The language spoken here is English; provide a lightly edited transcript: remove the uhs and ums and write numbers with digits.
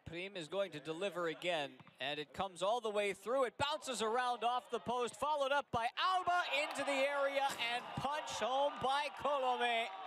Prim is going to deliver again, and it comes all the way through. It bounces around off the post, followed up by Alba into the area, and punch home by Colomé.